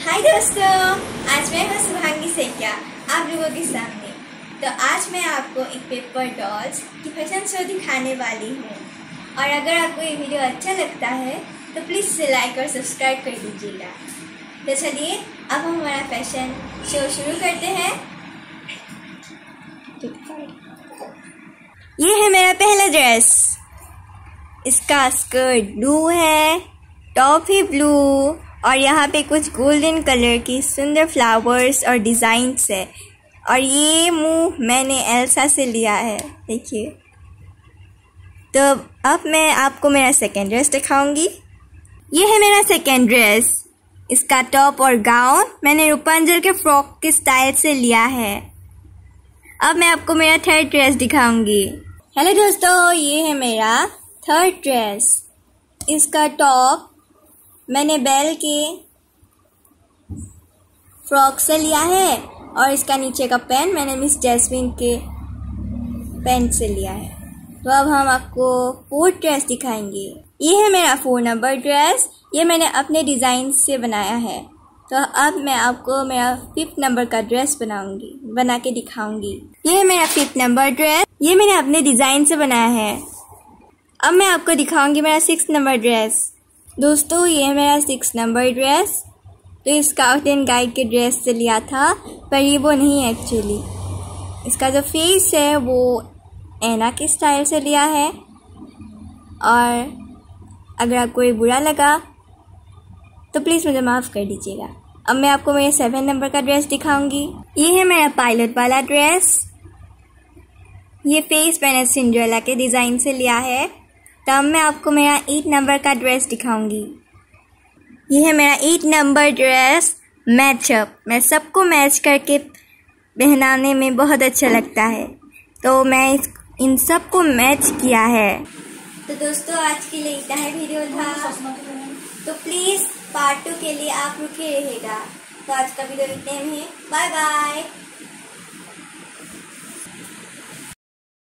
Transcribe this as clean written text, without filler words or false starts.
हाय दोस्तों, आज मैं हूँ शुभांगी सेकिया आप लोगों के सामने। तो आज मैं आपको एक पेपर डॉल्स की फैशन शो दिखाने वाली हूँ। और अगर आपको ये वीडियो अच्छा लगता है तो प्लीज़ इसे लाइक और सब्सक्राइब कर दीजिएगा। तो चलिए अब हम हमारा फैशन शो शुरू करते हैं। ये है मेरा पहला ड्रेस। इसका स्कर्ट ब्लू है, टॉप ही ब्लू और यहाँ पे कुछ गोल्डन कलर की सुंदर फ्लावर्स और डिज़ाइंस है। और ये मुंह मैंने एल्सा से लिया है, देखिए। तो अब मैं आपको मेरा सेकेंड ड्रेस दिखाऊंगी। ये है मेरा सेकेंड ड्रेस। इसका टॉप और गाउन मैंने रूपांजल के फ्रॉक के स्टाइल से लिया है। अब मैं आपको मेरा थर्ड ड्रेस दिखाऊंगी। हेलो दोस्तों, ये है मेरा थर्ड ड्रेस। इसका टॉप मैंने बेल के फ्रॉक से लिया है और इसका नीचे का पैंट मैंने मिस जैस्मिन के पैंट से लिया है। तो अब हम आपको फोर्थ ड्रेस दिखाएंगे। ये है मेरा 4 नंबर ड्रेस। ये मैंने अपने डिज़ाइन से बनाया है। तो अब मैं आपको मेरा 5th नंबर का ड्रेस बना के दिखाऊंगी। ये है मेरा 5th नंबर ड्रेस। ये मैंने अपने डिज़ाइन से बनाया है। अब मैं आपको दिखाऊंगी मेरा 6th नंबर ड्रेस। दोस्तों, ये है मेरा 6 नंबर ड्रेस। तो इस स्काउट एंड गाइड के ड्रेस से लिया था, पर ये वो नहीं है एक्चुअली। इसका जो फेस है वो ऐना के स्टाइल से लिया है। और अगर आपको ये बुरा लगा तो प्लीज़ मुझे माफ़ कर दीजिएगा। अब मैं आपको मेरे 7 नंबर का ड्रेस दिखाऊंगी। ये है मेरा पायलट वाला ड्रेस। ये फेस मैंने सिंड्रेला के डिज़ाइन से लिया है। तब मैं आपको मेरा 8 नंबर का ड्रेस दिखाऊंगी। ये है मेरा 8 नंबर ड्रेस मैचअप। मैं सबको मैच करके पहनाने में बहुत अच्छा लगता है, तो मैं इन सबको मैच किया है। तो दोस्तों, आज के लिए इतना ही वीडियो था। तो प्लीज़ पार्ट 2 के लिए आप रुके रहेगा। तो आज का वीडियो इतने में ही। Bye bye.